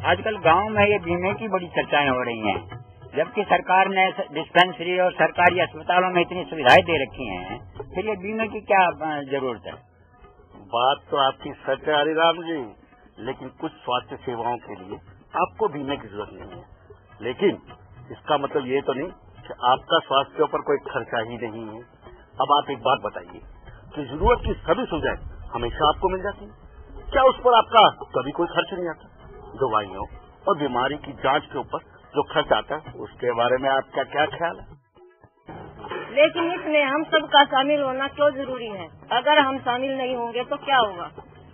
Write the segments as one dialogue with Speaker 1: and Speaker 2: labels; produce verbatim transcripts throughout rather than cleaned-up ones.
Speaker 1: आजकल गांव में ये बीमे की बड़ी चर्चाएं हो रही हैं, जबकि सरकार ने डिस्पेंसरी और सरकारी अस्पतालों में इतनी सुविधाएं दे रखी हैं, फिर ये बीमे की क्या जरूरत है?
Speaker 2: बात तो आपकी सच है हरिराम जी, लेकिन कुछ स्वास्थ्य सेवाओं के लिए आपको बीमे की जरूरत नहीं है। लेकिन इसका मतलब ये तो नहीं कि आपका स्वास्थ्य के ऊपर कोई खर्चा ही नहीं है। अब आप एक बात बताइए कि जरूरत की सभी सुविधाएं हमेशा आपको मिल जाती है, क्या उस पर आपका कभी कोई खर्च नहीं आता? दवाइयों और बीमारी की जांच के ऊपर जो खर्च आता है उसके बारे में आपका क्या ख्याल है?
Speaker 3: लेकिन इसमें हम सबका शामिल होना क्यों जरूरी है? अगर हम शामिल नहीं होंगे तो क्या होगा?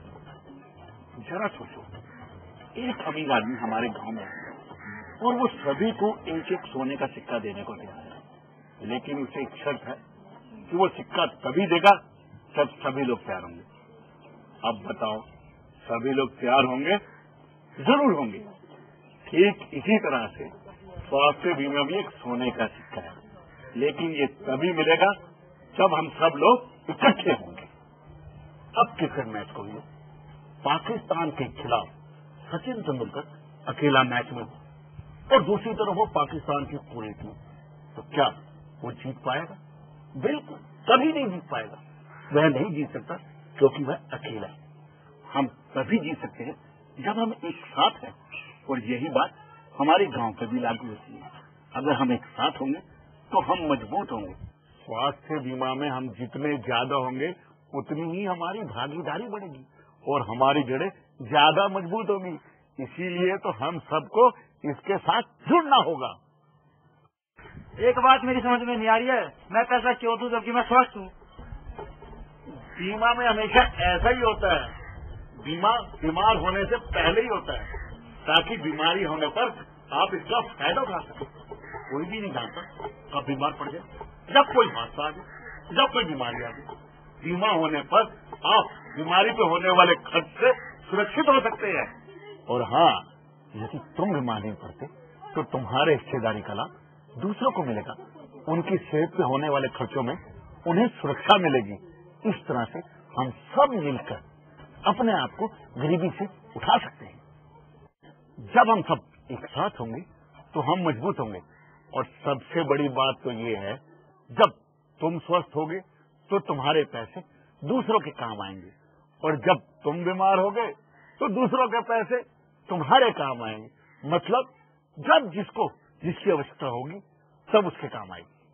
Speaker 4: जरा सोचो, एक अमीर आदमी हमारे गांव में है और वो सभी को एक एक सोने का सिक्का देने को तैयार है, लेकिन उसे एक शर्त है कि वो सिक्का तभी देगा जब सभी लोग तैयार होंगे। अब बताओ, सभी लोग तैयार होंगे? जरूर होंगे। ठीक इसी तरह से स्वास्थ्य बीमा भी एक सोने का सिक्का है, लेकिन ये तभी मिलेगा जब हम सब लोग इकट्ठे होंगे। अब क्रिकेट मैच को भी पाकिस्तान के खिलाफ सचिन तेंदुलकर अकेला मैच में हो और दूसरी तरफ हो पाकिस्तान की पूरी टीम, तो क्या वो जीत पाएगा? बिल्कुल कभी नहीं जीत पाएगा। वह नहीं जीत सकता क्योंकि वह अकेला है। हम तभी जीत सकते हैं जब हम एक साथ हैं, और यही बात हमारे गांव पर भी लागू होती है। अगर हम एक साथ होंगे तो हम मजबूत होंगे। स्वास्थ्य बीमा में हम जितने ज्यादा होंगे उतनी ही हमारी भागीदारी बढ़ेगी और हमारी जड़ें ज्यादा मजबूत होगी। इसीलिए तो हम सबको इसके साथ जुड़ना होगा।
Speaker 5: एक बात मेरी समझ में नहीं आ रही है, मैं पैसा क्यों दूं जबकि मैं स्वस्थ हूँ?
Speaker 4: बीमा में हमेशा ऐसा ही होता है, बीमा बीमार होने से पहले ही होता है, ताकि बीमारी होने पर आप इसका फायदा उठा सकें। कोई भी नहीं जानता कब बीमार पड़ जाए, जब कोई हादसा आ जाए, जब कोई बीमारी आ जाए। बीमा होने पर आप बीमारी पे होने वाले खर्च से सुरक्षित हो सकते हैं। और हाँ, यदि तुम बीमार नहीं पड़ते तो तुम्हारे हिस्सेदारी का लाभ दूसरों को मिलेगा। उनकी सेहत पे होने वाले खर्चों में उन्हें सुरक्षा मिलेगी। इस तरह से हम सब मिलकर अपने आप को गरीबी से उठा सकते हैं। जब हम सब एक साथ होंगे तो हम मजबूत होंगे। और सबसे बड़ी बात तो ये है, जब तुम स्वस्थ होगे तो तुम्हारे पैसे दूसरों के काम आएंगे, और जब तुम बीमार होगे तो दूसरों के पैसे तुम्हारे काम आएंगे। मतलब जब जिसको जिसकी आवश्यकता होगी तब उसके काम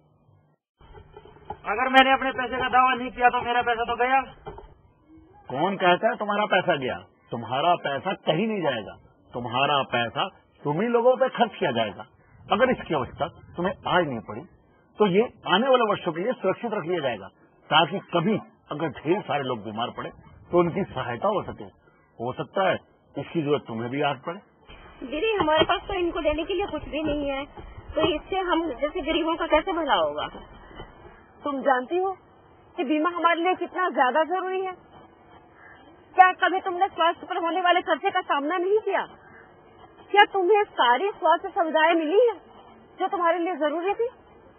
Speaker 4: आएगी।
Speaker 5: अगर मैंने अपने पैसे का दावा नहीं किया तो मेरा पैसा तो गया।
Speaker 4: कौन कहता है तुम्हारा पैसा गया? तुम्हारा पैसा कहीं नहीं जाएगा। तुम्हारा पैसा तुम्ही लोगों पे खर्च किया जाएगा। अगर इसकी आवश्यकता तुम्हें आज नहीं पड़ी तो ये आने वाले वर्षों के लिए सुरक्षित रख लिया जाएगा, ताकि कभी अगर ढेर सारे लोग बीमार पड़े तो उनकी सहायता हो सके। हो सकता है इसकी जरूरत तुम्हें भी आज पड़े।
Speaker 3: दीदी, हमारे पास तो इनको देने के लिए कुछ भी नहीं है, तो इससे हम जैसे गरीबों का कैसे भला होगा?
Speaker 6: तुम जानती हो कि बीमा हमारे लिए कितना ज्यादा जरूरी है? क्या कभी तुमने स्वास्थ्य पर होने वाले खर्चे का सामना नहीं किया? क्या तुम्हें सारी स्वास्थ्य सुविधाएं मिली हैं जो तुम्हारे लिए जरूरी थी?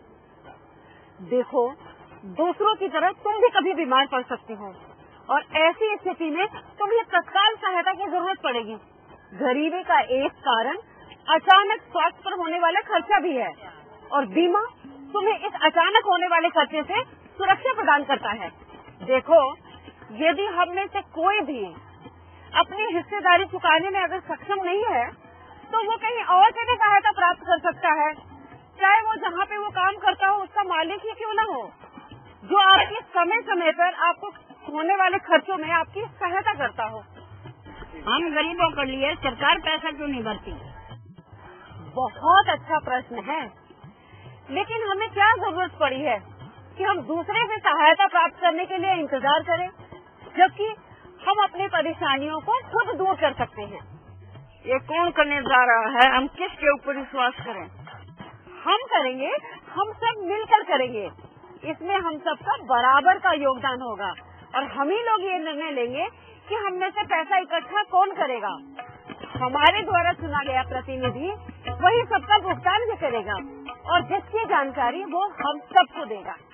Speaker 6: देखो, दूसरों की तरह तुम भी कभी बीमार पड़ सकती हो, और ऐसी स्थिति में तुम्हें तत्काल सहायता की जरूरत पड़ेगी। गरीबी का एक कारण अचानक स्वास्थ्य पर होने वाला खर्चा भी है, और बीमा तुम्हें इस अचानक होने वाले खर्चे से सुरक्षा प्रदान करता है। देखो, यदि हम में से कोई भी अपनी हिस्सेदारी चुकाने में अगर सक्षम नहीं है तो वो कहीं और से भी सहायता प्राप्त कर सकता है, चाहे वो जहाँ पे वो काम करता हो उसका मालिक ही क्यों न हो, जो आपके समय समय पर आपको होने वाले खर्चों में आपकी सहायता करता हो।
Speaker 3: हम गरीबों के लिए सरकार पैसा क्यों नहीं भरती?
Speaker 6: बहुत अच्छा प्रश्न है, लेकिन हमें क्या जरूरत पड़ी है कि हम दूसरे से सहायता प्राप्त करने के लिए इंतजार करें, जबकि हम अपनी परेशानियों को खुद दूर कर सकते हैं।
Speaker 3: ये कौन करने जा रहा है? हम किसके ऊपर विश्वास करें?
Speaker 6: हम करेंगे, हम सब मिलकर करेंगे। इसमें हम सबका बराबर का योगदान होगा, और हम ही लोग ये निर्णय लेंगे कि हम में से पैसा इकट्ठा कौन करेगा। हमारे द्वारा चुना गया प्रतिनिधि वही सबका भुगतान भी करेगा, और जिसकी जानकारी वो हम सबको देगा।